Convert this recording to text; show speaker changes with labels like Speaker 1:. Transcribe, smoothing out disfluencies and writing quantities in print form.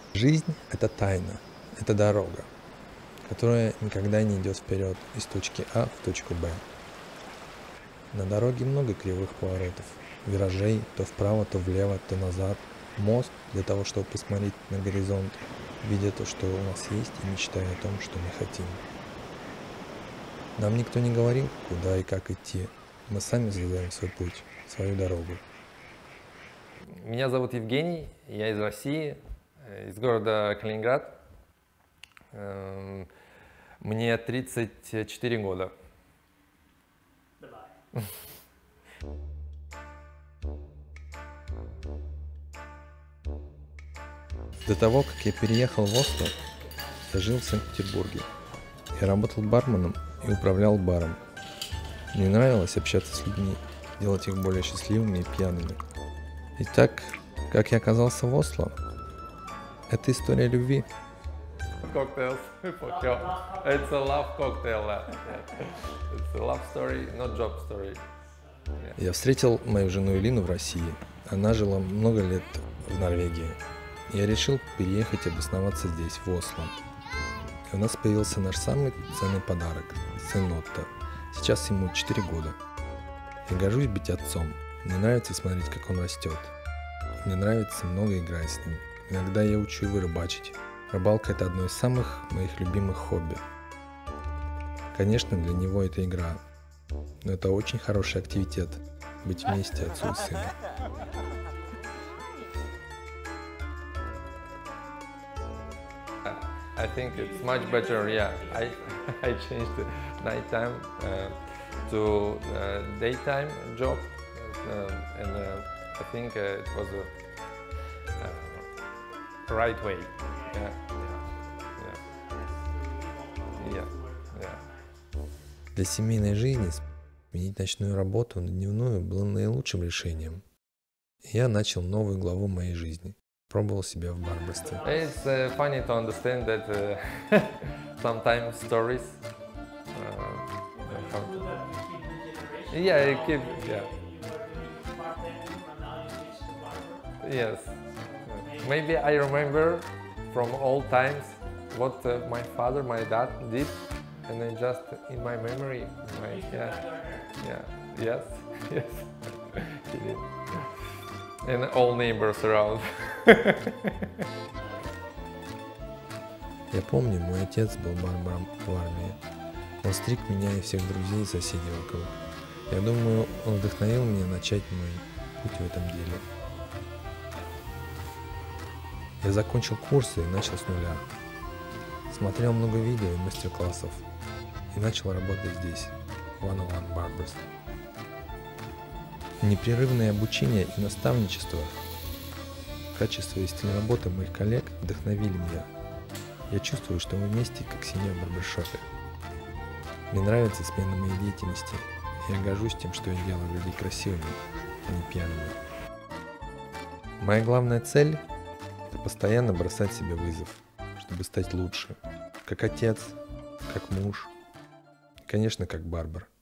Speaker 1: Жизнь — это тайна, это дорога, которая никогда не идет вперед из точки А в точку Б. На дороге много кривых поворотов, виражей, то вправо, то влево, то назад. Мост для того, чтобы посмотреть на горизонт, видя то, что у нас есть, и мечтая о том, что мы хотим. Нам никто не говорил, куда и как идти. Мы сами создаем свой путь, свою дорогу.
Speaker 2: Меня зовут Евгений, я из России, из города Калининград. Мне 34 года.
Speaker 1: До того, как я переехал в Осло, я жил в Санкт-Петербурге. Я работал барменом и управлял баром. Мне нравилось общаться с людьми, делать их более счастливыми и пьяными. Итак, как я оказался в Осло? Это история любви.
Speaker 2: Cocktails for sure. It's a love cocktail. It's a love story, not job story.
Speaker 1: Я встретил мою жену Элину в России. Она жила много лет в Норвегии. Я решил переехать и обосноваться здесь, в Осло. И у нас появился наш самый ценный подарок – сын Отто. Сейчас ему 4 года. Я горжусь быть отцом. Мне нравится смотреть, как он растет. Мне нравится много играть с ним. Иногда я учу его рыбачить. Рыбалка – это одно из самых моих любимых хобби. Конечно, для него это игра. Но это очень хороший активитет – быть вместе отцу и сыну.
Speaker 2: I think it's much better. Yeah, I changed the nighttime to daytime job, and I think it was a right way. Yeah, yeah, yeah, yeah.
Speaker 1: Для семейной жизни сменить ночную работу на дневную было наилучшим решением. И я начал новую главу моей жизни. Пробовал себя в барберстве.
Speaker 2: It's funny to understand that sometimes stories. Yeah, keep. Yeah. Yes. Maybe I remember from old times what my father, my dad did, and then just in my memory, yes, he did. And all neighbors around.
Speaker 1: Я помню, мой отец был барбером в армии. Он стриг меня и всех друзей и соседей вокруг. Я думаю, он вдохновил меня начать мой путь в этом деле. Я закончил курсы и начал с нуля. Смотрел много видео и мастер-классов. И начал работать здесь, в One on One Barbers. Непрерывное обучение и наставничество, качество и стиль работы моих коллег вдохновили меня. Я чувствую, что мы вместе, как семья в барбершопе. Мне нравится смена моей деятельности. Я горжусь тем, что я делаю людей красивыми, а не пьяными. Моя главная цель – это постоянно бросать себе вызов, чтобы стать лучше. Как отец, как муж и, конечно, как барбер.